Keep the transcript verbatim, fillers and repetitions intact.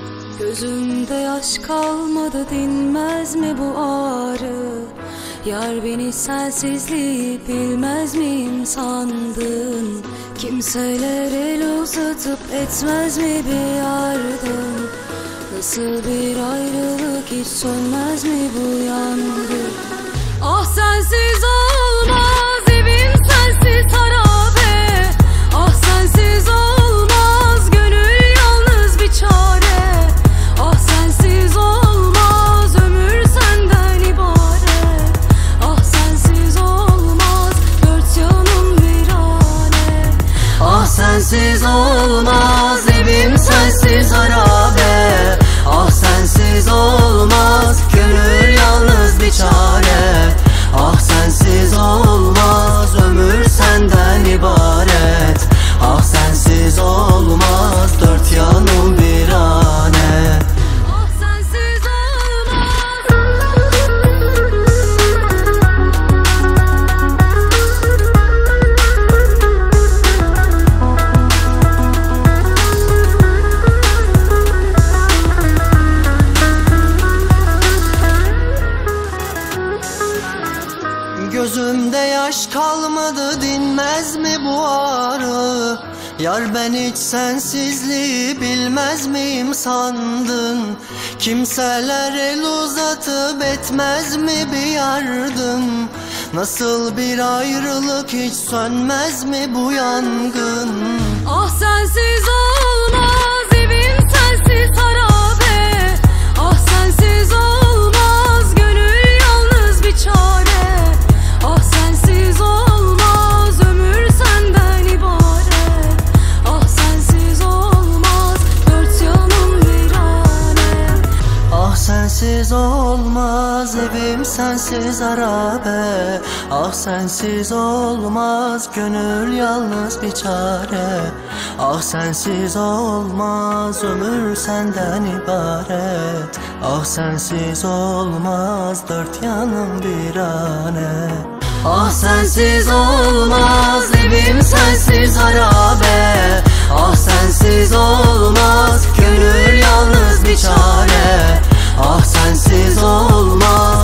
Gözümde yaş kalmadı, dinmez mi bu ağrı? Yar beni sensizliği bilmez miyim sandın? Kimseler el uzatıp etmez mi bir yardım? Nasıl bir ayrılık, hiç sönmez mi bu yangın? Ah sensiz olmaz, evim sensiz harabe. Ah sensiz olmaz, gönül yalnız bir çare. Ah sensiz olmaz, ömür senden ibaret. Ah sensiz olmaz, dört yanım virane. Ah sensiz olmaz, evim sensiz harabe. Ah sensiz olmaz, gönül yalnız bir çare. Ah sensiz olmaz, ömür senden ibaret. Ah sensiz olmaz, dört yanım virane. Ah sensiz Gözümde yaş kalmadı, dinmez mi bu ağrı? Yar ben hiç sensizliği bilmez miyim sandın? Kimseler el uzatıp etmez mi bir yardım? Nasıl bir ayrılık, hiç sönmez mi bu yangın? Ah sensiz olmaz, evim sensiz harabe. Ah sensiz olmaz, gönül yalnız bir çare. Ah sensiz olmaz, ömür senden ibaret. Ah sensiz olmaz, dört yanım virane. Ah sensiz olmaz, evim sensiz harabe. Ah sensiz olmaz, gönül yalnız bir çare. Ah sensiz olmaz, ömür senden ibaret. Ah sensiz olmaz, dört yanım virane. Ah sensiz olmaz, evim sensiz harabe. Ah sensiz olmaz, gönül yalnız bir çare. Ah sensiz olmaz,